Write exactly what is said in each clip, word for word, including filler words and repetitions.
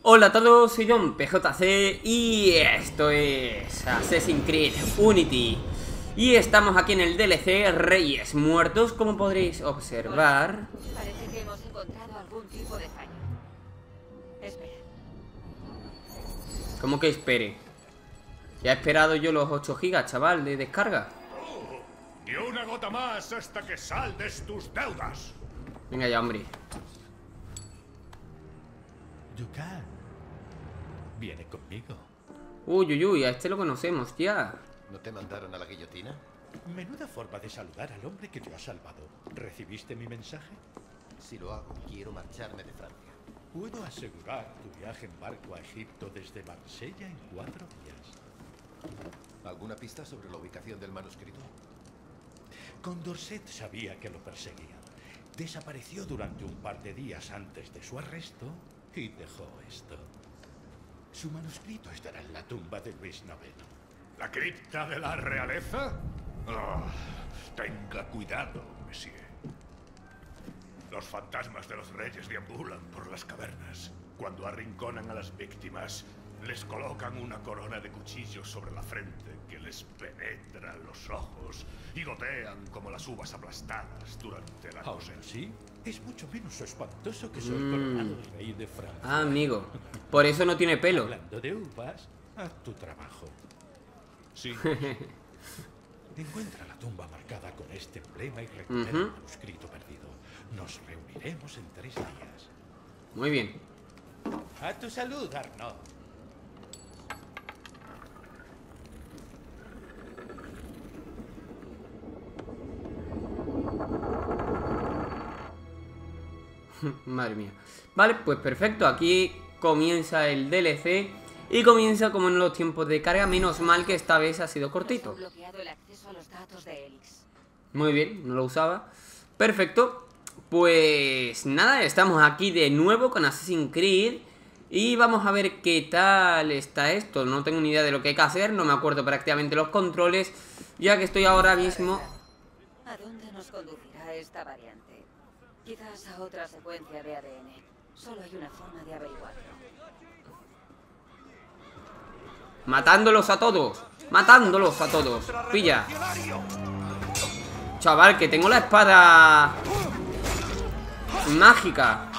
Hola a todos, soy John P J C y esto es Assassin's Creed Unity. Y estamos aquí en el D L C Reyes Muertos, como podréis observar. Parece que hemos encontrado algún tipo de fallo. Espera. ¿Cómo que espere? Ya he esperado yo los ocho gigas, chaval, de descarga. Oh, ni una gota más hasta que saldes tus deudas. Venga ya, hombre. Dukan, viene conmigo. Uy, uy, uy, a este lo conocemos ya. ¿No te mandaron a la guillotina? Menuda forma de saludar al hombre que te ha salvado. ¿Recibiste mi mensaje? Si lo hago, quiero marcharme de Francia. Puedo asegurar tu viaje en barco a Egipto desde Marsella en cuatro días. ¿Alguna pista sobre la ubicación del manuscrito? Condorcet sabía que lo perseguían. Desapareció durante un par de días antes de su arresto y dejó esto. Su manuscrito estará en la tumba de Luis noveno. ¿La cripta de la realeza? Oh, tenga cuidado, Monsieur. Los fantasmas de los reyes deambulan por las cavernas. Cuando arrinconan a las víctimas, les colocan una corona de cuchillos sobre la frente que les penetra los ojos y gotean como las uvas aplastadas durante la Aún cosecha. así, es mucho menos espantoso que ser Mm. coronado rey de Francia. Ah, amigo. Por eso no tiene pelo. Hablando de uvas, haz tu trabajo. Sí. Encuentra la tumba marcada con este emblema y recupera Ujú. el manuscrito perdido. Nos reuniremos en tres días. Muy bien. A tu salud, Arnaud. Madre mía. Vale, pues perfecto. Aquí comienza el D L C. Y comienza como en los tiempos de carga. Menos mal que esta vez ha sido cortito. Nos han bloqueado el acceso a los datos de Helix. Muy bien, no lo usaba. Perfecto. Pues nada, estamos aquí de nuevo con Assassin's Creed. Y vamos a ver qué tal está esto. No tengo ni idea de lo que hay que hacer. No me acuerdo prácticamente los controles, ya que estoy ahora mismo... ¿A dónde nos conducirá esta variante? Quizás a otra secuencia de A D N. Solo hay una forma de averiguarlo. Matándolos a todos. Matándolos a todos. Pilla. Chaval, que tengo la espada mágica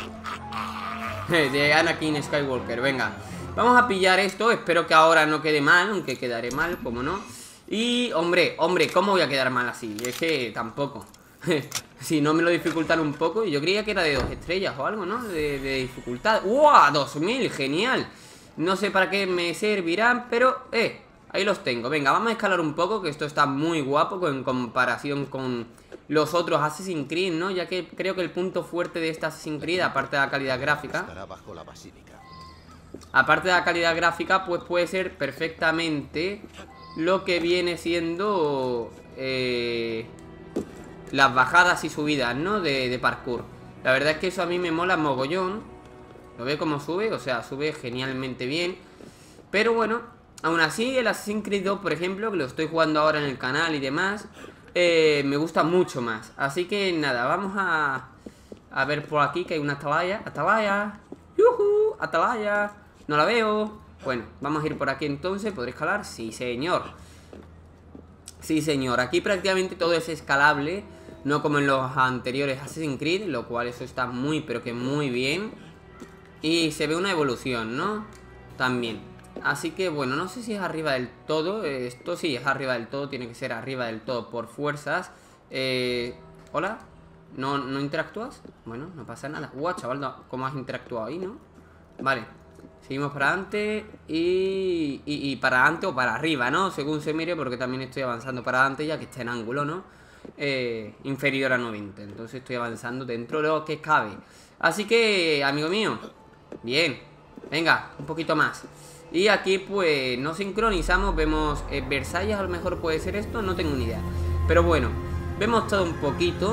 de Anakin Skywalker. Venga, vamos a pillar esto. Espero que ahora no quede mal, aunque quedaré mal, como no. Y, hombre, hombre, ¿cómo voy a quedar mal así? Es que tampoco. Si no me lo dificultan un poco. Yo creía que era de dos estrellas o algo, ¿no? De, de dificultad. ¡Wow! dos mil, genial. No sé para qué me servirán, pero, eh, ahí los tengo. Venga, vamos a escalar un poco, que esto está muy guapo en comparación con los otros Assassin's Creed, ¿no? Ya que creo que el punto fuerte de esta Assassin's Creed, aparte de la calidad gráfica, Estará bajo la basílica. aparte de la calidad gráfica, pues puede ser perfectamente lo que viene siendo eh, las bajadas y subidas, ¿no? De, de parkour. La verdad es que eso a mí me mola mogollón. ¿Lo ve cómo sube? O sea, sube genialmente bien. Pero bueno, aún así el Assassin's Creed dos, por ejemplo, que lo estoy jugando ahora en el canal y demás, eh, me gusta mucho más. Así que nada, vamos a, a ver por aquí que hay una atalaya. Atalaya. ¡Yujú! Atalaya. No la veo. Bueno, vamos a ir por aquí entonces. ¿Podré escalar? Sí, señor. Sí, señor. Aquí prácticamente todo es escalable, no como en los anteriores Assassin's Creed, lo cual eso está muy, pero que muy bien. Y se ve una evolución, ¿no? También. Así que bueno, no sé si es arriba del todo. Esto sí es arriba del todo. Tiene que ser arriba del todo por fuerzas. eh, ¿Hola? ¿No, ¿No interactúas? Bueno, no pasa nada. Guau, chaval, no, ¿cómo has interactuado ahí, no? Vale. Seguimos para adelante y, y, y para adelante o para arriba, ¿no? Según se mire, porque también estoy avanzando para adelante ya que está en ángulo, ¿no? Eh, inferior a noventa. Entonces estoy avanzando dentro de lo que cabe. Así que, amigo mío, bien, venga, un poquito más. Y aquí pues nos sincronizamos. Vemos eh, Versalles, a lo mejor puede ser esto, no tengo ni idea. Pero bueno, vemos todo un poquito.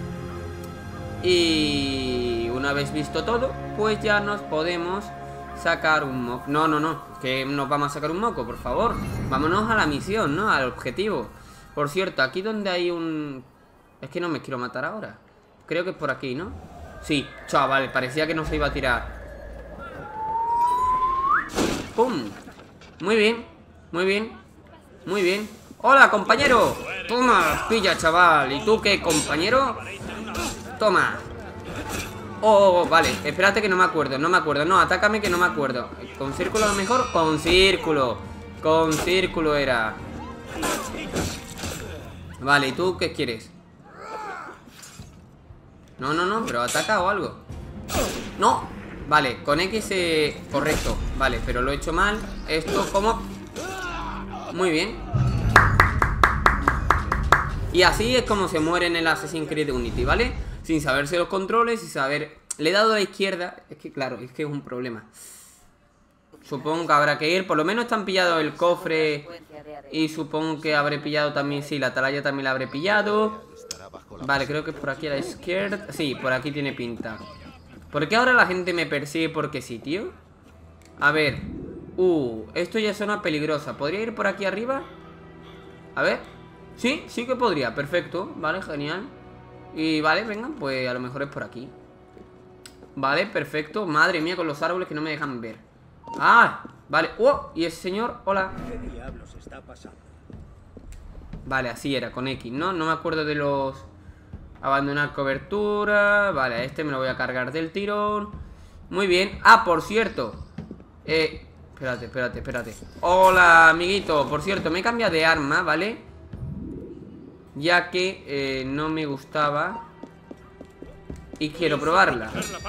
Y una vez visto todo, pues ya nos podemos sacar un moco. No, no, no, que nos vamos a sacar un moco, por favor. Vámonos a la misión, ¿no? Al objetivo. Por cierto, aquí donde hay un... Es que no me quiero matar ahora. Creo que es por aquí, ¿no? Sí, chaval, parecía que no se iba a tirar. ¡Pum! Muy bien, muy bien, muy bien. ¡Hola, compañero! Toma, pilla, chaval. ¿Y tú qué, compañero? Toma. Oh, vale, espérate que no me acuerdo, no me acuerdo. No, atácame que no me acuerdo. ¿Con círculo a lo mejor? Con círculo. Con círculo era. Vale, ¿y tú qué quieres? No, no, no, pero ataca o algo. No. Vale, con X eh, correcto. Vale, pero lo he hecho mal. Esto como... Muy bien. Y así es como se muere en el Assassin's Creed Unity, ¿vale? Sin saberse los controles, sin saber... Le he dado a la izquierda. Es que claro, es que es un problema. Supongo que habrá que ir. Por lo menos están pillado el cofre. Y supongo que habré pillado también... Sí, la atalaya también la habré pillado. Vale, creo que es por aquí a la izquierda. Sí, por aquí tiene pinta. ¿Por qué ahora la gente me persigue? Porque sí, tío. A ver. Uh, esto ya suena peligrosa. ¿Podría ir por aquí arriba? A ver. Sí, sí que podría. Perfecto. Vale, genial. Y vale, vengan, pues a lo mejor es por aquí. Vale, perfecto. Madre mía, con los árboles que no me dejan ver. Ah, vale. Oh, y ese señor, hola. ¿Qué diablos está pasando? Vale, así era, con X, ¿no? No me acuerdo de los... Abandonar cobertura. Vale, a este me lo voy a cargar del tirón. Muy bien. Ah, por cierto. Eh, espérate, espérate, espérate. Hola, amiguito. Por cierto, me he cambiado de arma, ¿vale? Ya que eh, no me gustaba. Y quiero probarla.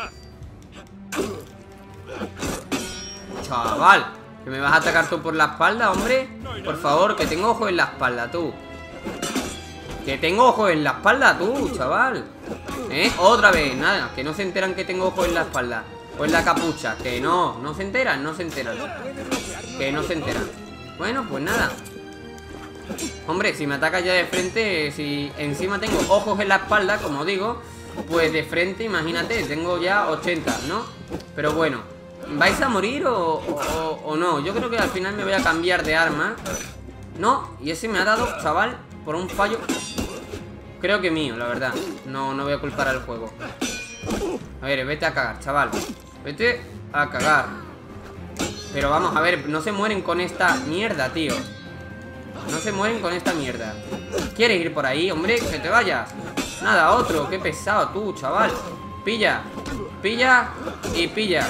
Chaval, ¿que me vas a atacar tú por la espalda, hombre? Por favor, que tengo ojo en la espalda, tú. Que tengo ojos en la espalda, tú, chaval. ¿Eh? Otra vez, nada, que no se enteran que tengo ojos en la espalda. O en la capucha, que no, no se enteran, no se enteran. Que no se enteran. Bueno, pues nada. Hombre, si me ataca ya de frente, si encima tengo ojos en la espalda, como digo, pues de frente, imagínate, tengo ya ochenta, ¿no? Pero bueno, ¿vais a morir o, o, o no? Yo creo que al final me voy a cambiar de arma. No, y ese me ha dado, chaval, por un fallo. Creo que mío, la verdad. No, no voy a culpar al juego. A ver, vete a cagar, chaval. Vete a cagar. Pero vamos a ver, no se mueren con esta mierda, tío. No se mueren con esta mierda. ¿Quieres ir por ahí, hombre? Que te vayas. Nada, otro, qué pesado tú, chaval. Pilla, pilla y pilla.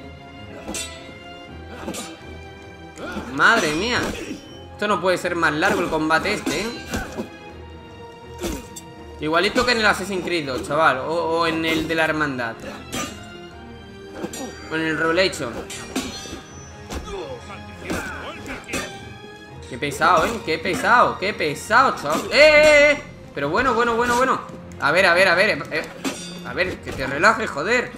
Madre mía. Esto no puede ser más largo el combate este, ¿eh? Igualito que en el Assassin's Creed dos, chaval. O, o en el de la hermandad. O en el Revelation. Qué pesado, ¿eh? Qué pesado, qué pesado, chaval. ¡Eh, eh, eh! Pero bueno, bueno, bueno, bueno. A ver, a ver, a ver eh. A ver, que te relajes, joder.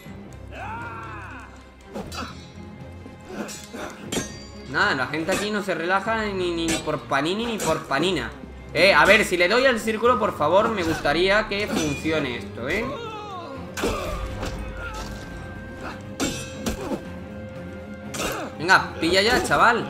Nada, la gente aquí no se relaja ni, ni, ni por panini ni por panina. Eh, a ver, si le doy al círculo, por favor, me gustaría que funcione esto, ¿eh? Venga, pilla ya, chaval.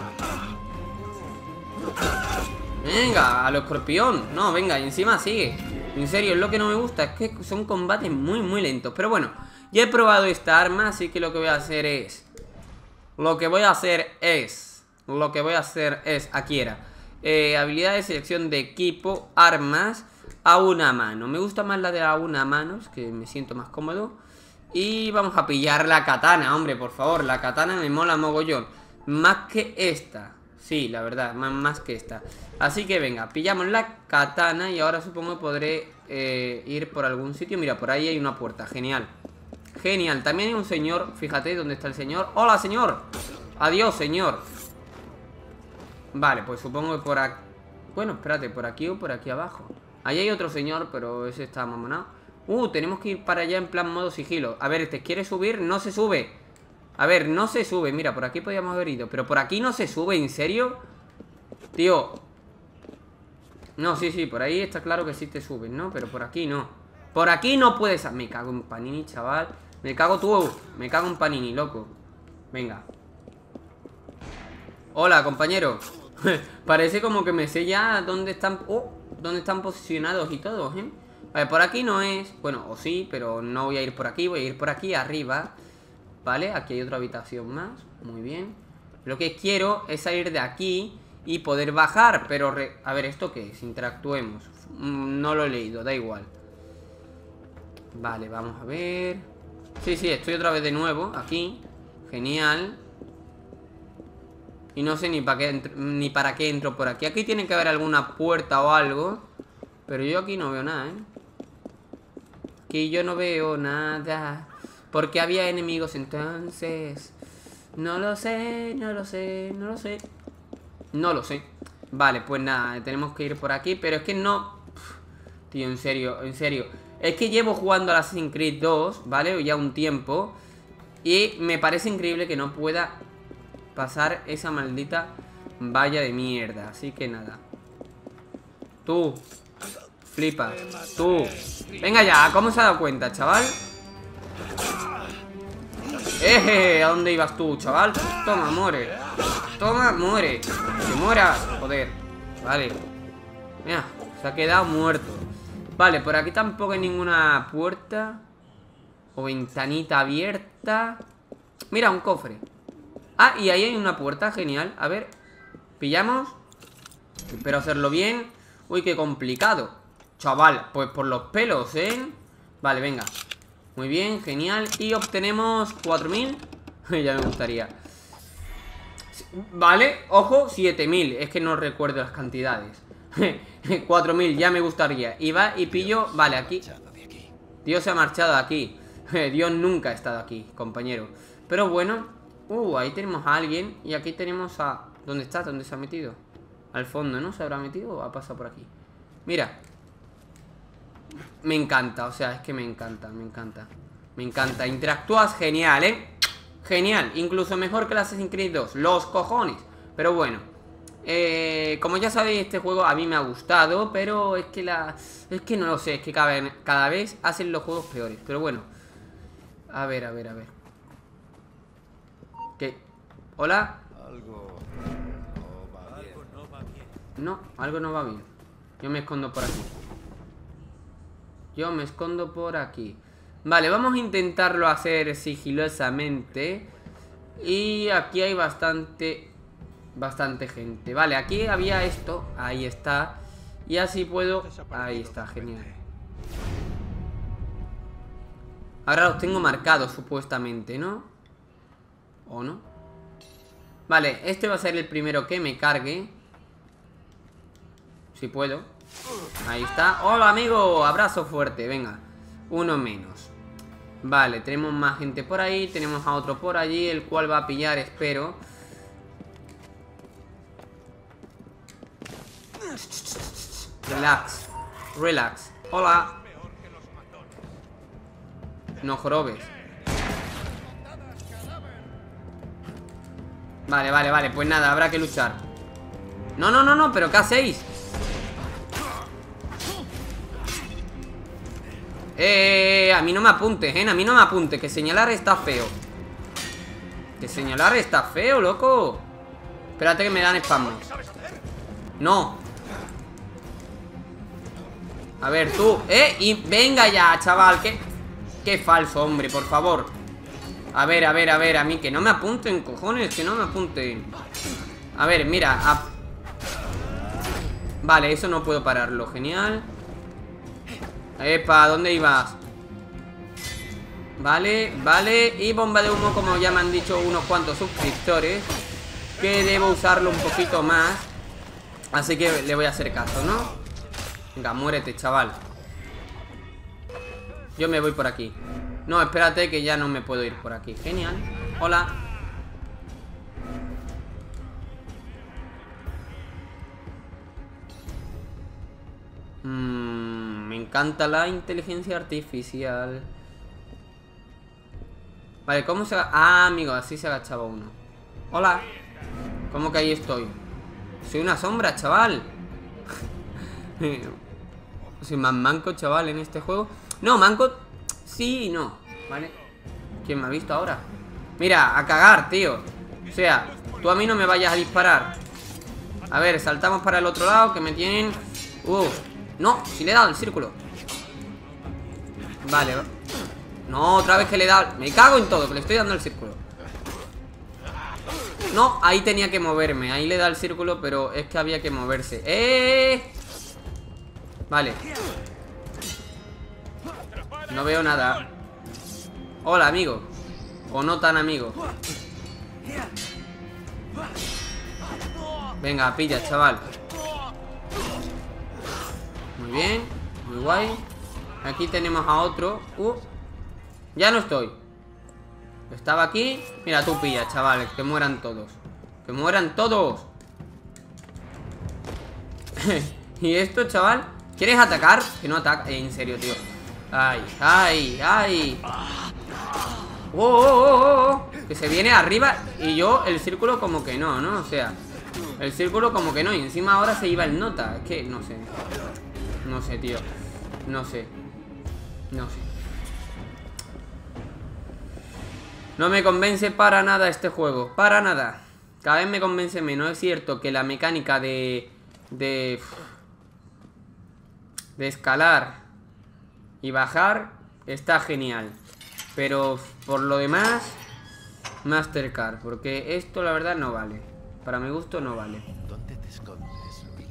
Venga, a lo escorpión. No, venga, y encima sigue. En serio, es lo que no me gusta. Es que son combates muy, muy lentos. Pero bueno, ya he probado esta arma, así que lo que voy a hacer es... Lo que voy a hacer es... Lo que voy a hacer es... Aquí era. Eh, habilidad de selección de equipo, armas a una mano. Me gusta más la de a una mano, es que me siento más cómodo. Y vamos a pillar la katana, hombre, por favor. La katana me mola mogollón. Más que esta. Sí, la verdad, más, más que esta. Así que venga, pillamos la katana. Y ahora supongo que podré eh, ir por algún sitio. Mira, por ahí hay una puerta, genial. Genial, también hay un señor. Fíjate, ¿dónde está el señor? ¡Hola, señor! Adiós, señor. Vale, pues supongo que por aquí... Bueno, espérate, por aquí o por aquí abajo. Ahí hay otro señor, pero ese está mamonado. Uh, tenemos que ir para allá en plan modo sigilo. A ver, ¿este quiere subir? No se sube. A ver, no se sube. Mira, por aquí podíamos haber ido, pero por aquí no se sube, ¿en serio? Tío. No, sí, sí, por ahí está claro que sí te subes, ¿no? Pero por aquí no. Por aquí no puedes... Me cago en Panini, chaval. Me cago tú. Me cago en Panini, loco. Venga. Hola, compañero. Parece como que me sé ya dónde están... Oh, dónde están posicionados y todos, ¿eh? A ver, por aquí no es... Bueno, o sí, pero no voy a ir por aquí. Voy a ir por aquí arriba. Vale, aquí hay otra habitación más. Muy bien. Lo que quiero es salir de aquí y poder bajar. Pero, re... a ver, ¿esto qué es? Interactuemos. No lo he leído, da igual. Vale, vamos a ver. Sí, sí, estoy otra vez de nuevo aquí. Genial. Y no sé ni para qué ni para qué entro por aquí. Aquí tiene que haber alguna puerta o algo. Pero yo aquí no veo nada, ¿eh? Aquí yo no veo nada. Porque había enemigos entonces. No lo sé, no lo sé, no lo sé. No lo sé. Vale, pues nada, tenemos que ir por aquí. Pero es que no... Tío, en serio, en serio. Es que llevo jugando a Assassin's Creed dos, ¿vale? Ya un tiempo. Y me parece increíble que no pueda pasar esa maldita valla de mierda. Así que nada. Tú. Flipa. Tú. Venga ya, ¿cómo se ha dado cuenta, chaval? Eje, ¿a dónde ibas tú, chaval? Toma, muere. Toma, muere. Que mueras, joder. Vale. Mira, se ha quedado muerto. Vale, por aquí tampoco hay ninguna puerta o ventanita abierta. Mira, un cofre. Ah, y ahí hay una puerta, genial. A ver, pillamos. Espero hacerlo bien. Uy, qué complicado. Chaval, pues por los pelos, ¿eh? Vale, venga. Muy bien, genial. Y obtenemos cuatro mil. Ya me gustaría. Vale, ojo, siete mil. Es que no recuerdo las cantidades. cuatro mil, ya me gustaría. Y va y pillo, vale, aquí. Dios se ha marchado de aquí. Dios nunca ha estado aquí, compañero. Pero bueno, uh, ahí tenemos a alguien. Y aquí tenemos a... ¿Dónde está? ¿Dónde se ha metido? Al fondo, ¿no? ¿Se habrá metido o ha pasado por aquí? Mira. Me encanta, o sea, es que me encanta, me encanta. Me encanta, interactúas genial, ¿eh? Genial, incluso mejor que el Assassin's Creed dos. Los cojones. Pero bueno, eh, como ya sabéis, este juego a mí me ha gustado. Pero es que la... Es que no lo sé, es que cada, cada vez hacen los juegos peores. Pero bueno. A ver, a ver, a ver. ¿Qué? ¿Hola? Algo no va bien. Algo no va bien. No, algo no va bien. Yo me escondo por aquí. Yo me escondo por aquí. Vale, vamos a intentarlo hacer sigilosamente. Y aquí hay bastante... Bastante gente. Vale, aquí había esto. Ahí está. Y así puedo... Ahí está, genial. Ahora los tengo marcados, supuestamente, ¿no? ¿O no? Vale, este va a ser el primero que me cargue. Si puedo. Ahí está. Hola, amigo. Abrazo fuerte. Venga. Uno menos. Vale, tenemos más gente por ahí. Tenemos a otro por allí, el cual va a pillar, espero. Relax. Relax. Hola. No jorobes. Vale, vale, vale. Pues nada, habrá que luchar. No, no, no, no. ¿Pero qué hacéis? Eh, a mí no me apuntes, eh. A mí no me apuntes. Que señalar está feo. Que señalar está feo, loco. Espérate que me dan espasmos. No. A ver, tú. Eh, y venga ya, chaval. Qué, qué falso, hombre, por favor. A ver, a ver, a ver. A mí que no me apunten, cojones. Que no me apunten. A ver, mira a... Vale, eso no puedo pararlo, genial. Epa, ¿dónde ibas? Vale, vale. Y bomba de humo, como ya me han dicho unos cuantos suscriptores, que debo usarlo un poquito más. Así que le voy a hacer caso, ¿no? Venga, muérete, chaval. Yo me voy por aquí. No, espérate que ya no me puedo ir por aquí. Genial. Hola. Mmm, me encanta la inteligencia artificial. Vale, ¿cómo se... Ah, amigo, así se agachaba uno. Hola. ¿Cómo que ahí estoy? Soy una sombra, chaval. Soy más manco, chaval, en este juego. No, manco... Sí y no, ¿vale? ¿Quién me ha visto ahora? Mira, a cagar, tío. O sea, tú a mí no me vayas a disparar. A ver, saltamos para el otro lado, que me tienen... Uh, no, si le he dado el círculo. Vale. No, otra vez que le he dado. Me cago en todo, que le estoy dando el círculo. No, ahí tenía que moverme. Ahí le da el círculo, pero es que había que moverse. ¡Eh! Vale. No veo nada. Hola, amigo. O no tan amigo. Venga, pilla, chaval. Muy bien, muy guay. Aquí tenemos a otro. Uh, ya no estoy. Estaba aquí. Mira, tú pilla, chavales. Que mueran todos. Que mueran todos. ¿Y esto, chaval? ¿Quieres atacar? Que no ataca. Eh, en serio, tío. Ay, ay, ay. Oh, oh, oh, oh. Que se viene arriba. Y yo, el círculo como que no, ¿no? O sea, el círculo como que no. Y encima ahora se iba el nota. Es que no sé. No sé, tío. No sé. No sé. No me convence para nada este juego. Para nada. Cada vez me convence menos. Es cierto que la mecánica de... De... De escalar y bajar está genial. Pero por lo demás, Mastercard. Porque esto la verdad no vale. Para mi gusto no vale. ¿Dónde te escondes, Luis?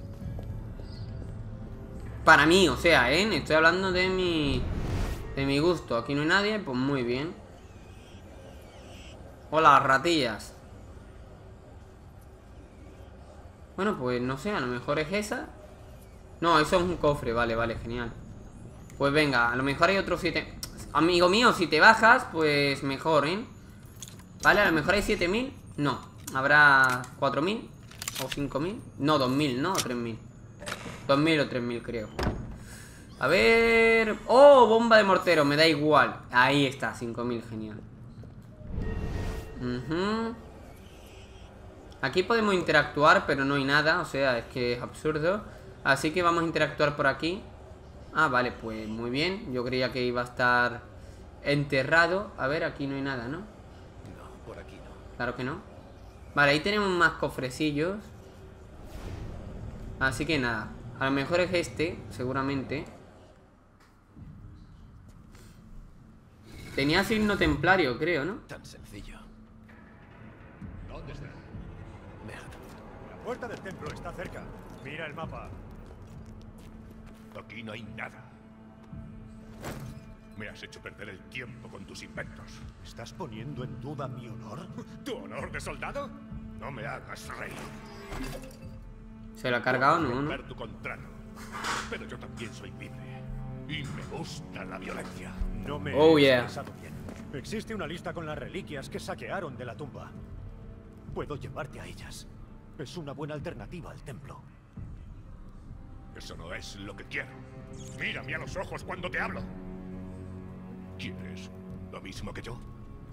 Para mí, o sea, ¿eh? Estoy hablando de mi... De mi gusto. Aquí no hay nadie, pues muy bien. Hola, ratillas. Bueno, pues no sé, a lo mejor es esa. No, eso es un cofre, vale, vale, genial. Pues venga, a lo mejor hay otros siete. Amigo mío, si te bajas, pues mejor, ¿eh? Vale, a lo mejor hay siete mil. No, habrá cuatro mil o cinco mil. No, dos mil, ¿no? O tres mil. dos mil o tres mil, creo. A ver... ¡Oh! Bomba de mortero, me da igual. Ahí está, cinco mil, genial. uh-huh. Aquí podemos interactuar, pero no hay nada. O sea, es que es absurdo. Así que vamos a interactuar por aquí. Ah, vale, pues muy bien. Yo creía que iba a estar enterrado. A ver, aquí no hay nada, ¿no? No, por aquí no. Claro que no. Vale, ahí tenemos más cofrecillos. Así que nada. A lo mejor es este, seguramente. Tenía signo templario, creo, ¿no? Tan sencillo. ¿Dónde está? Mierda. La puerta del templo está cerca. Mira el mapa. Aquí no hay nada. Me has hecho perder el tiempo con tus inventos. ¿Estás poniendo en duda mi honor? ¿Tu honor de soldado? No me hagas reír. ¿Se lo ha cargado? No, Romper no. tu contrato. Pero yo también soy libre. Y me gusta la violencia. No me Oh, he yeah. expresado bien. Existe una lista con las reliquias que saquearon de la tumba. Puedo llevarte a ellas. Es una buena alternativa al templo. Eso no es lo que quiero. Mírame a los ojos cuando te hablo. ¿Quieres lo mismo que yo?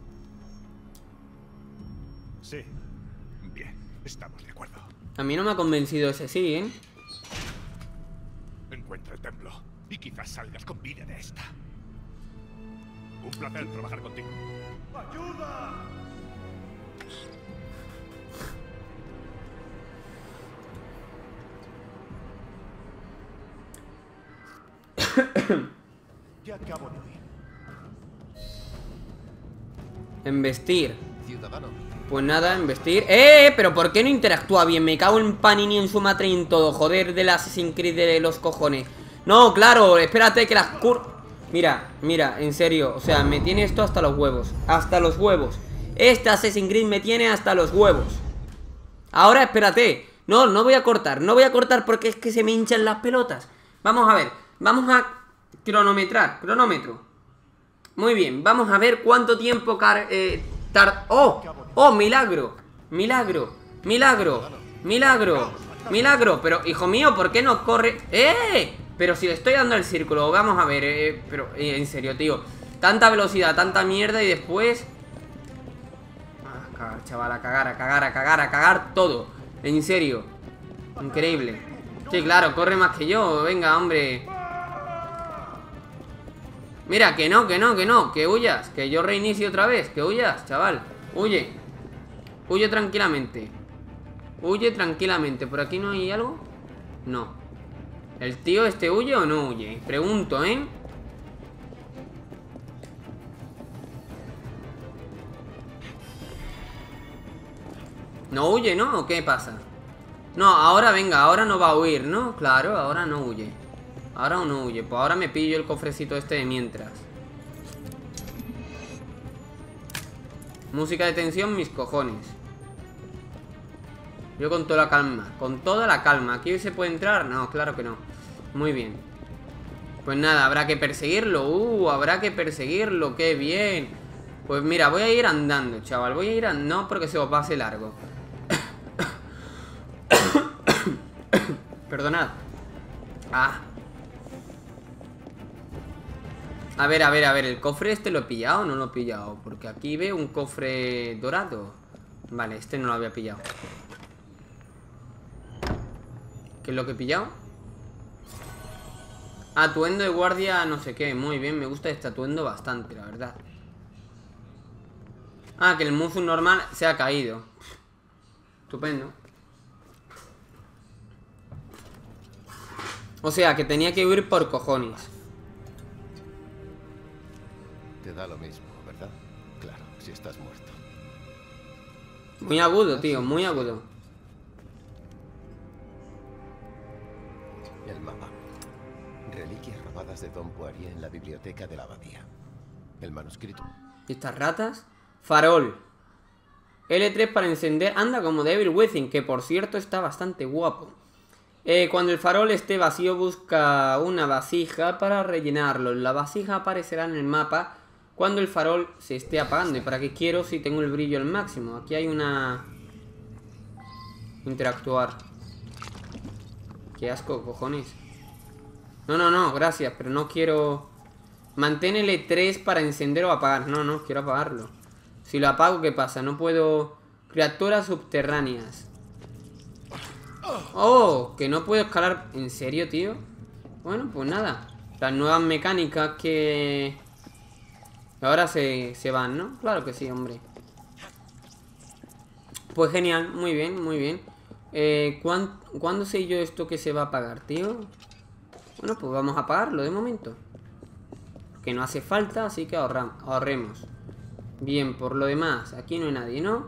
Sí. Bien, estamos de acuerdo. A mí no me ha convencido ese sí, ¿eh? Encuentra el templo y quizás salgas con vida de esta. Un placer trabajar contigo. ¡Ayuda! Ya acabo de oír. Investir. Ciudadano. Pues nada, investir. ¡Eh! ¿Pero por qué no interactúa bien? Me cago en Panini, en su madre y en todo. Joder, del Assassin's Creed de los cojones. No, claro, espérate que las cur... Mira, mira, en serio. O sea, me tiene esto hasta los huevos. Hasta los huevos. Este Assassin's Creed me tiene hasta los huevos. Ahora, espérate. No, no voy a cortar. No voy a cortar porque es que se me hinchan las pelotas. Vamos a ver. Vamos a cronometrar. Cronómetro. Muy bien. Vamos a ver cuánto tiempo car eh, tar... ¡Oh! ¡Oh! Milagro. Milagro. Milagro. Milagro. Milagro. Pero, hijo mío, ¿por qué no corre? ¡Eh! Pero si le estoy dando el círculo. Vamos a ver, eh, pero eh, en serio, tío. Tanta velocidad, tanta mierda y después... A cagar, chaval, a cagar, a cagar, a cagar, a cagar todo. En serio. Increíble. Sí, claro, corre más que yo. Venga, hombre. Mira, que no, que no, que no. Que huyas, que yo reinicio otra vez. Que huyas, chaval. Huye. Huye tranquilamente. Huye tranquilamente. ¿Por aquí no hay algo? No. ¿El tío este huye o no huye? Pregunto, ¿eh? No huye, ¿no? ¿O qué pasa? No, ahora venga, ahora no va a huir, ¿no? Claro, ahora no huye. Ahora no huye. Pues ahora me pillo el cofrecito este de mientras. Música de tensión, mis cojones. Yo con toda la calma. Con toda la calma. ¿Aquí se puede entrar? No, claro que no. Muy bien. Pues nada, habrá que perseguirlo. Uh, habrá que perseguirlo. ¡Qué bien! Pues mira, voy a ir andando, chaval. Voy a ir andando. No, porque se os pase largo. Perdonad. Ah. A ver, a ver, a ver. ¿El cofre este lo he pillado o no lo he pillado? Porque aquí veo un cofre dorado. Vale, este no lo había pillado. ¿Qué es lo que he pillado? Atuendo de guardia no sé qué. Muy bien, me gusta este atuendo bastante, la verdad. Ah, que el musu normal se ha caído. Estupendo. O sea, que tenía que huir por cojones. Te da lo mismo, ¿verdad? Claro, si estás muerto. Muy agudo, tío, muy agudo. El mapa. Reliquias robadas de Don Poirier en la biblioteca de la abadía. El manuscrito. ¿Y estas ratas? Farol. L tres para encender. Anda como Devil Within, que por cierto está bastante guapo. Eh, cuando el farol esté vacío, busca una vasija para rellenarlo. La vasija aparecerá en el mapa cuando el farol se esté apagando. ¿Y para qué quiero si tengo el brillo al máximo? Aquí hay una... Interactuar. Qué asco, cojones. No, no, no, gracias, pero no quiero... Mantén L tres para encender o apagar. No, no, quiero apagarlo. Si lo apago, ¿qué pasa? No puedo... Criaturas subterráneas. Oh, que no puedo escalar. ¿En serio, tío? Bueno, pues nada. Las nuevas mecánicas que... Ahora se, se van, ¿no? Claro que sí, hombre. Pues genial, muy bien, muy bien. eh, ¿cuán, ¿Cuándo sé yo esto que se va a apagar, tío? Bueno, pues vamos a apagarlo de momento. Que no hace falta, así que ahorram, ahorremos. Bien, por lo demás, aquí no hay nadie, ¿no?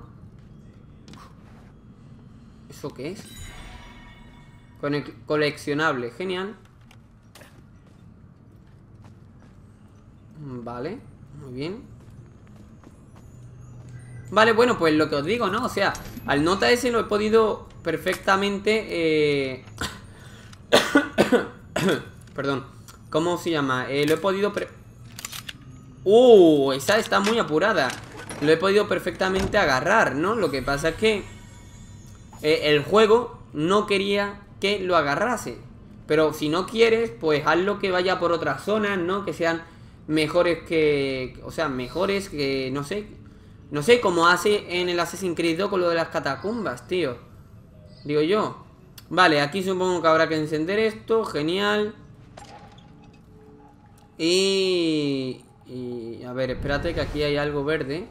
¿Eso qué es? Coleccionable, genial. Vale, muy bien. Vale, bueno, pues lo que os digo, ¿no? O sea, al nota ese lo he podido perfectamente eh... Perdón. ¿Cómo se llama? Eh, lo he podido... Pre ¡Uh! Esa está muy apurada. Lo he podido perfectamente agarrar, ¿no? Lo que pasa es que eh, el juego no quería que lo agarrase. Pero si no quieres, pues hazlo que vaya por otras zonas, ¿no? Que sean mejores que... O sea, mejores que... No sé. No sé, como hace en el Assassin's Creed dos con lo de las catacumbas, tío. Digo yo. Vale, aquí supongo que habrá que encender esto. Genial. Y... Y... A ver, espérate que aquí hay algo verde.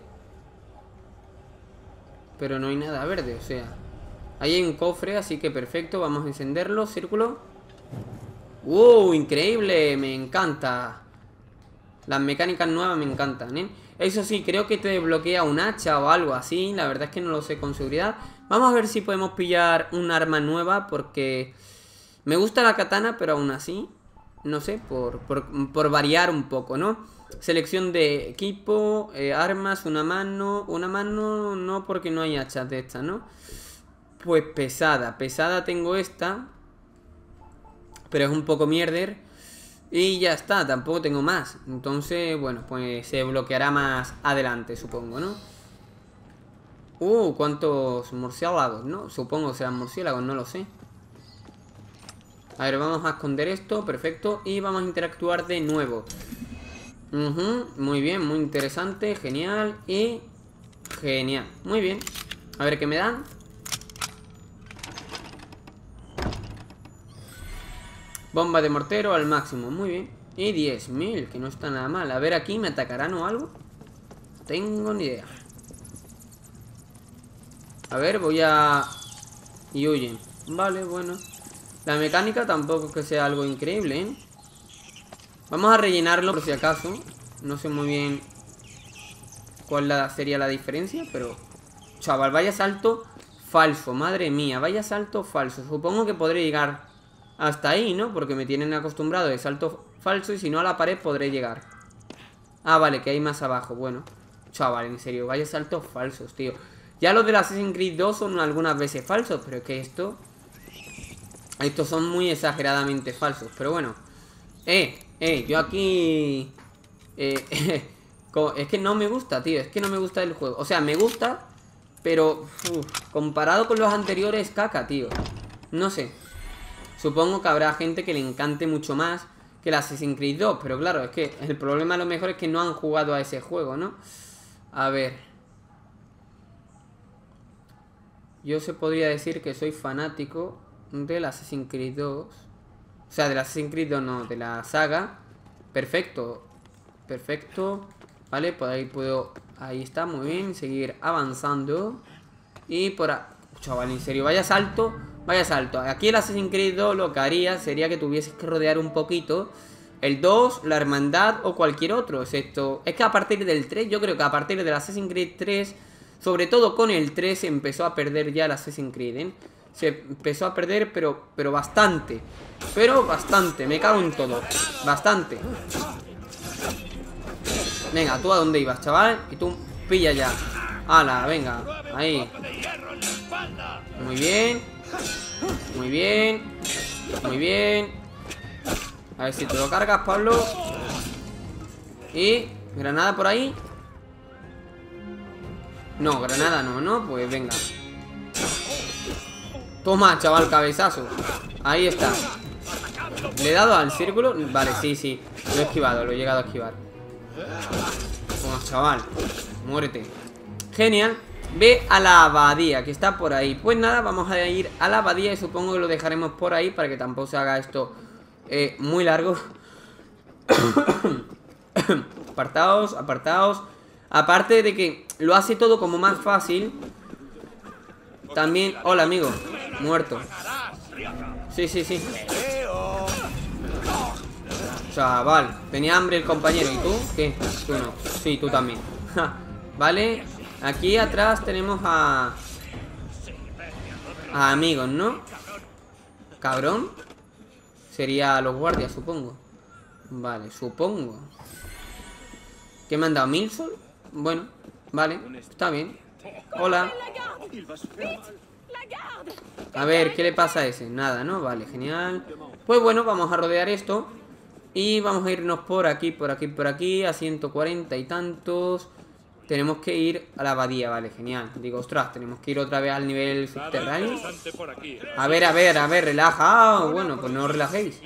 Pero no hay nada verde, o sea... Ahí hay un cofre, así que perfecto. Vamos a encenderlo, círculo. ¡Uh! Increíble, me encanta. Las mecánicas nuevas me encantan, ¿eh? Eso sí, creo que te desbloquea un hacha o algo así. La verdad es que no lo sé con seguridad. Vamos a ver si podemos pillar un arma nueva, porque me gusta la katana, pero aún así, no sé, por, por, por variar un poco, ¿no? Selección de equipo, eh, armas, una mano. Una mano no, porque no hay hachas de estas, ¿no? Pues pesada, pesada tengo esta, pero es un poco mierder. Y ya está, tampoco tengo más. Entonces, bueno, pues se bloqueará más adelante, supongo, ¿no? Uh, cuántos murciélagos, ¿no? Supongo serán murciélagos, no lo sé. A ver, vamos a esconder esto, perfecto. Y vamos a interactuar de nuevo. uh-huh, Muy bien, muy interesante, genial. Y genial, muy bien. A ver qué me dan. Bomba de mortero al máximo, muy bien. Y diez mil, que no está nada mal. A ver, aquí me atacarán o algo. No tengo ni idea. A ver, voy a... Y huyen. Vale, bueno. La mecánica tampoco es que sea algo increíble, ¿eh? Vamos a rellenarlo por si acaso. No sé muy bien cuál la, sería la diferencia, pero... Chaval, vaya salto falso, madre mía. Vaya salto falso. Supongo que podré llegar hasta ahí, ¿no? Porque me tienen acostumbrado de salto falso. Y si no a la pared podré llegar. Ah, vale, que hay más abajo. Bueno, chaval, en serio, vaya saltos falsos, tío. Ya los del Assassin's Creed dos son algunas veces falsos, pero es que esto... Estos son muy exageradamente falsos. Pero bueno. Eh, eh, yo aquí... Eh, es que no me gusta, tío. Es que no me gusta el juego. O sea, me gusta, pero uf, comparado con los anteriores, caca, tío. No sé. Supongo que habrá gente que le encante mucho más que el Assassin's Creed dos. Pero claro, es que el problema a lo mejor es que no han jugado a ese juego, ¿no? A ver. Yo se podría decir que soy fanático del Assassin's Creed dos. O sea, del Assassin's Creed dos no, de la saga. Perfecto. Perfecto. Vale, por ahí puedo... Ahí está, muy bien. Seguir avanzando. Y por ahí... Chaval, en serio, vaya salto. Vaya salto. Aquí el Assassin's Creed dos lo que haría sería que tuvieses que rodear un poquito el dos, la hermandad o cualquier otro. Excepto... Es que a partir del tres, yo creo que a partir del Assassin's Creed tres, sobre todo con el tres, se empezó a perder ya el Assassin's Creed, ¿eh? Se empezó a perder, pero, pero bastante. Pero bastante, me cago en todo. Bastante. Venga, ¿tú a dónde ibas, chaval? Y tú pilla ya. Hala, venga, ahí. Muy bien. Muy bien. Muy bien. A ver si te lo cargas, Pablo. Y... ¿Granada por ahí? No, granada no, ¿no? Pues venga. Toma, chaval, cabezazo. Ahí está. ¿Le he dado al círculo? Vale, sí, sí. Lo he esquivado, lo he llegado a esquivar. Toma, chaval. Muérete. Genial. Ve a la abadía, que está por ahí. Pues nada, vamos a ir a la abadía y supongo que lo dejaremos por ahí para que tampoco se haga esto eh, muy largo. Apartaos, apartaos. Aparte de que lo hace todo como más fácil. También... Hola, amigo. Muerto. Sí, sí, sí. Chaval, tenía hambre el compañero. ¿Y tú? ¿Qué? Tú no. Sí, tú también. Vale. Aquí atrás tenemos a... A amigos, ¿no? Cabrón. Sería los guardias, supongo. Vale, supongo. ¿Qué me han dado? ¿Milsol? Bueno, vale, está bien. Hola. A ver, ¿qué le pasa a ese? Nada, ¿no? Vale, genial. Pues bueno, vamos a rodear esto. Y vamos a irnos por aquí, por aquí, por aquí. A ciento cuarenta y tantos. Tenemos que ir a la abadía, vale, genial. Digo, ostras, tenemos que ir otra vez al nivel subterráneo. A ver, a ver, a ver, relaja. Bueno, pues no os relajéis.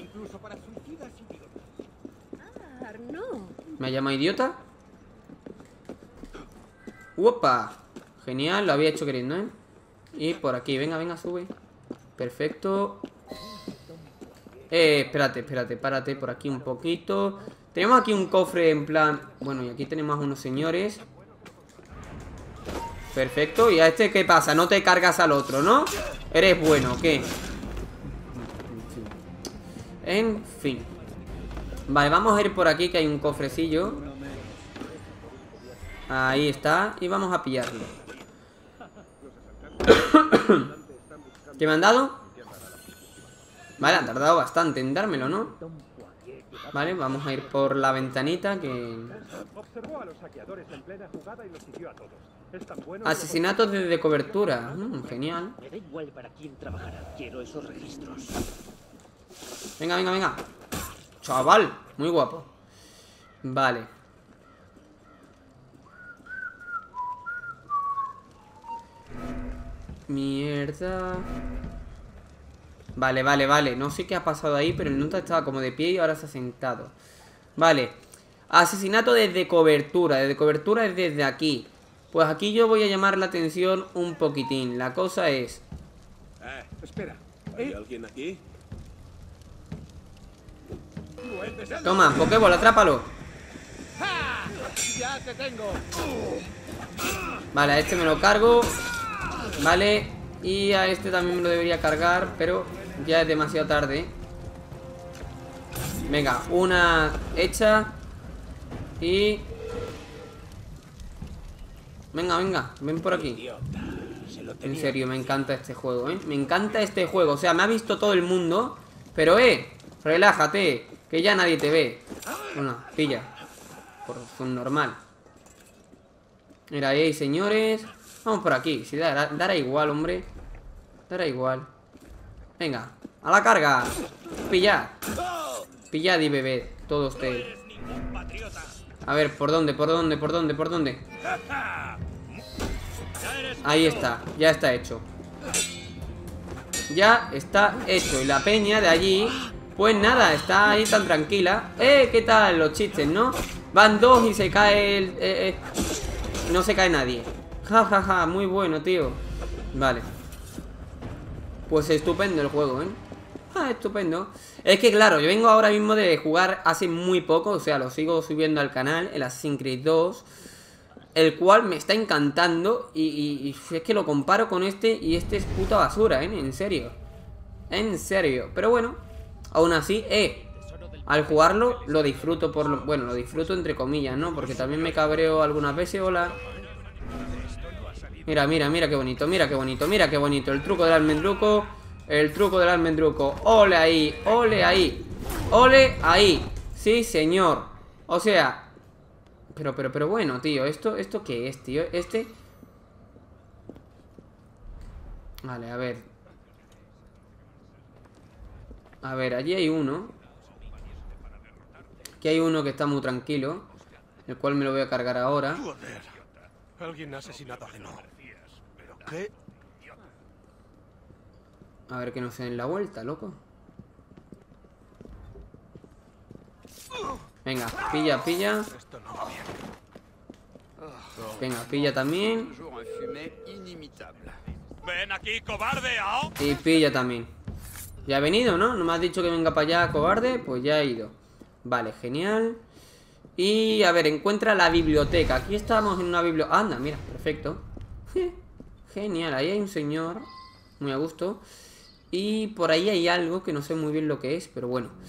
¿Me llama idiota? ¡Upa! Genial, lo había hecho queriendo, ¿eh? Y por aquí, venga, venga, sube. Perfecto. Eh, espérate, espérate, párate por aquí un poquito. Tenemos aquí un cofre en plan... Bueno, y aquí tenemos a unos señores. Perfecto, ¿y a este qué pasa? No te cargas al otro, ¿no? Eres bueno, ¿qué? En fin. En fin. Vale, vamos a ir por aquí que hay un cofrecillo. Ahí está. Y vamos a pillarlo. ¿Qué me han dado? Vale, han tardado bastante en dármelo, ¿no? Vale, vamos a ir por la ventanita que... Asesinatos desde cobertura. Mm, genial. Venga, venga, venga. Chaval, muy guapo. Vale. Mierda. Vale, vale, vale. No sé qué ha pasado ahí, pero el nota estaba como de pie y ahora se ha sentado. Vale. Asesinato desde cobertura. Desde cobertura es desde aquí. Pues aquí yo voy a llamar la atención un poquitín. La cosa es... Eh, espera. ¿Hay alguien aquí? Toma, Pokéball, atrápalo. Ya te tengo. Vale, a este me lo cargo. Vale. Y a este también me lo debería cargar, pero ya es demasiado tarde. Venga, una hecha. Y... Venga, venga, ven por aquí. En serio, me encanta este juego, ¿eh? Me encanta este juego. O sea, me ha visto todo el mundo. Pero, eh, relájate, que ya nadie te ve. Bueno, pilla. Por normal. Mira, ahí, señores. Vamos por aquí. Si dará, dará igual, hombre. Dará igual. Venga, a la carga. Pillad. Pillad y bebed. Todos ustedes. A ver, ¿por dónde? ¿Por dónde? ¿Por dónde? ¿Por dónde? Ahí está, ya está hecho. Ya está hecho. Y la peña de allí, pues nada, está ahí tan tranquila. Eh, ¿qué tal los chistes, no? Van dos y se cae el... Eh, eh. No se cae nadie. Ja, ja, ja, muy bueno, tío. Vale. Pues estupendo el juego, ¿eh? Ah, estupendo. Es que claro, yo vengo ahora mismo de jugar hace muy poco. O sea, lo sigo subiendo al canal, el Assassin's Creed dos, el cual me está encantando. Y, y, y es que lo comparo con este, y este es puta basura, ¿eh? En serio. En serio. Pero bueno, aún así, eh al jugarlo lo disfruto por lo... Bueno, lo disfruto entre comillas, ¿no? Porque también me cabreo algunas veces. Hola. Mira, mira, mira qué bonito, mira qué bonito, mira qué bonito. El truco del almendruco. El truco del almendruco. Ole ahí, ole ahí. Ole ahí. Sí, señor. O sea... Pero, pero, pero bueno, tío. ¿Esto, esto qué es, tío? Este... Vale, a ver. A ver, allí hay uno. Aquí hay uno que está muy tranquilo, el cual me lo voy a cargar ahora. Joder. Alguien ha asesinado a Zeno. ¿Pero qué? A ver que no se den la vuelta, loco. Venga, pilla, pilla. Esto no va bien. Venga, pilla también. Ven aquí, cobarde. ¿Ah? Y pilla también. Ya ha venido, ¿no? No me has dicho que venga para allá, cobarde. Pues ya ha ido. Vale, genial. Y a ver, encuentra la biblioteca. Aquí estamos en una biblioteca. Anda, mira, perfecto. Genial, ahí hay un señor. Muy a gusto. Y por ahí hay algo que no sé muy bien lo que es, pero bueno.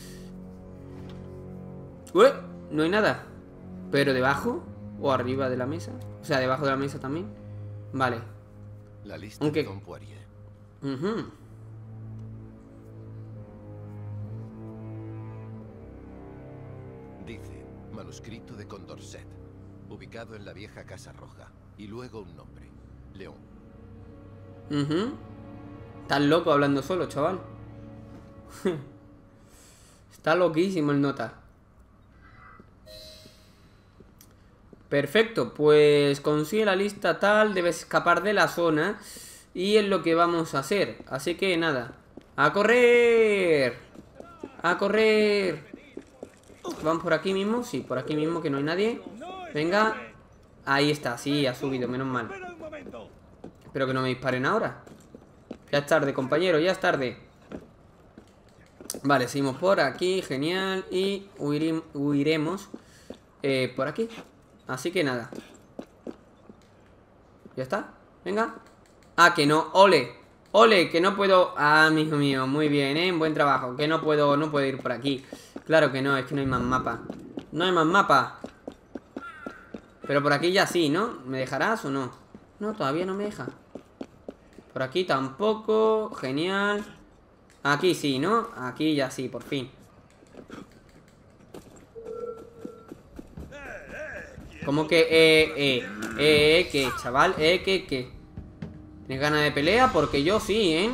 Ué, no hay nada. Pero debajo o arriba de la mesa. O sea, debajo de la mesa también. Vale. La lista de Don Poirier. Uh-huh. Dice, manuscrito de Condorcet, ubicado en la vieja Casa Roja. Y luego un nombre, León. Uh-huh. Estás loco hablando solo, chaval. Está loquísimo el nota. Perfecto, pues consigue la lista tal, debes escapar de la zona. Y es lo que vamos a hacer. Así que nada, ¡a correr! ¡A correr! ¿Vamos por aquí mismo? Sí, por aquí mismo, que no hay nadie. Venga. Ahí está, sí, ha subido, menos mal. Espero que no me disparen ahora. Ya es tarde, compañero, ya es tarde. Vale, seguimos por aquí, genial. Y huirem- huiremos eh, por aquí. Así que nada. ¿Ya está? Venga. Ah, que no, ole. Ole, que no puedo... Ah, mijo mío, muy bien, ¿eh? Buen trabajo, que no puedo, no puedo ir por aquí. Claro que no, es que no hay más mapa. No hay más mapa. Pero por aquí ya sí, ¿no? ¿Me dejarás o no? No, todavía no me deja. Por aquí tampoco. Genial. Aquí sí, ¿no? Aquí ya sí, por fin. ¿Cómo que eh, eh, eh, eh, que, chaval? Eh, que, que ¿tienes ganas de pelea? Porque yo sí, ¿eh?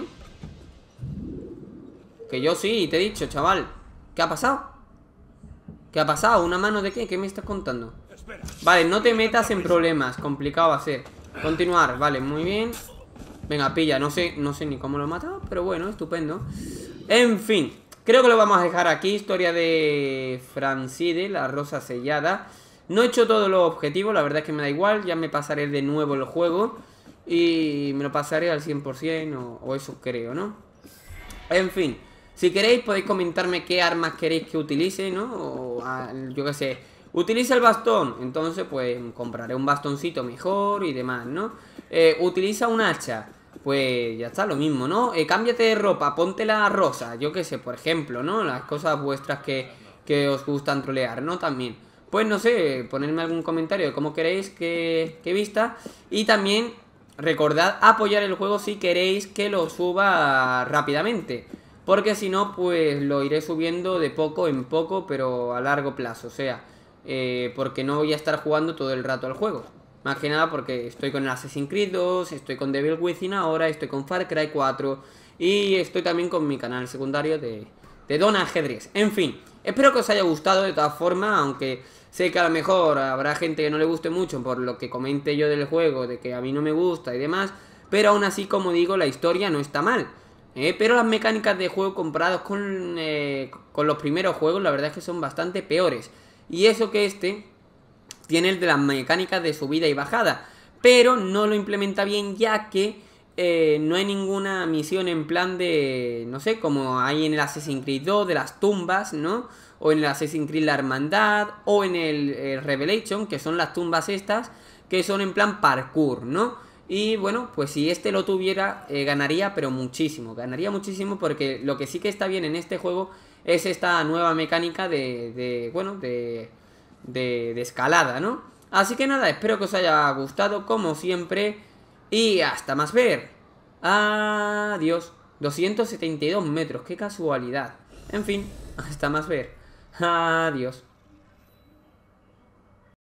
Que yo sí, te he dicho, chaval. ¿Qué ha pasado? ¿Qué ha pasado? ¿Una mano de qué? ¿Qué me estás contando? Vale, no te metas en problemas. Complicado va a ser. Continuar, vale, muy bien. Venga, pilla, no sé, no sé ni cómo lo he matado, pero bueno, estupendo. En fin, creo que lo vamos a dejar aquí. Historia de Francide, la rosa sellada. No he hecho todos los objetivos, la verdad es que me da igual. Ya me pasaré de nuevo el juego y me lo pasaré al cien por cien o, o eso creo, ¿no? En fin, si queréis podéis comentarme qué armas queréis que utilice, ¿no? O a, yo qué sé, utiliza el bastón, entonces pues compraré un bastoncito mejor y demás, ¿no? Eh, utiliza un hacha, pues ya está, lo mismo, ¿no? Eh, cámbiate de ropa, ponte la rosa, yo qué sé, por ejemplo, ¿no? Las cosas vuestras que, que os gustan trolear, ¿no? También, pues no sé, ponerme algún comentario de cómo queréis que, que vista. Y también recordad apoyar el juego si queréis que lo suba rápidamente. Porque si no, pues lo iré subiendo de poco en poco, pero a largo plazo. O sea, eh, porque no voy a estar jugando todo el rato al juego. Más que nada porque estoy con el Assassin's Creed dos, estoy con Devil Within ahora, estoy con Far Cry cuatro y estoy también con mi canal secundario de, de Don Ajedrez. En fin, espero que os haya gustado de todas formas, aunque sé que a lo mejor habrá gente que no le guste mucho por lo que comenté yo del juego, de que a mí no me gusta y demás, pero aún así, como digo, la historia no está mal. Eh, pero las mecánicas de juego comparados con, eh, con los primeros juegos, la verdad es que son bastante peores. Y eso que este tiene el de las mecánicas de subida y bajada, pero no lo implementa bien, ya que eh, no hay ninguna misión en plan de, no sé, como hay en el Assassin's Creed dos de las tumbas, ¿no? O en el Assassin's Creed la Hermandad, o en el eh, Revelation, que son las tumbas estas, que son en plan parkour, ¿no? Y bueno, pues si este lo tuviera, eh, ganaría, pero muchísimo, ganaría muchísimo, porque lo que sí que está bien en este juego es esta nueva mecánica de, de bueno, de... De, de escalada, ¿no? Así que nada, espero que os haya gustado como siempre y hasta más ver. Adiós. doscientos setenta y dos metros, qué casualidad. En fin, hasta más ver. Adiós.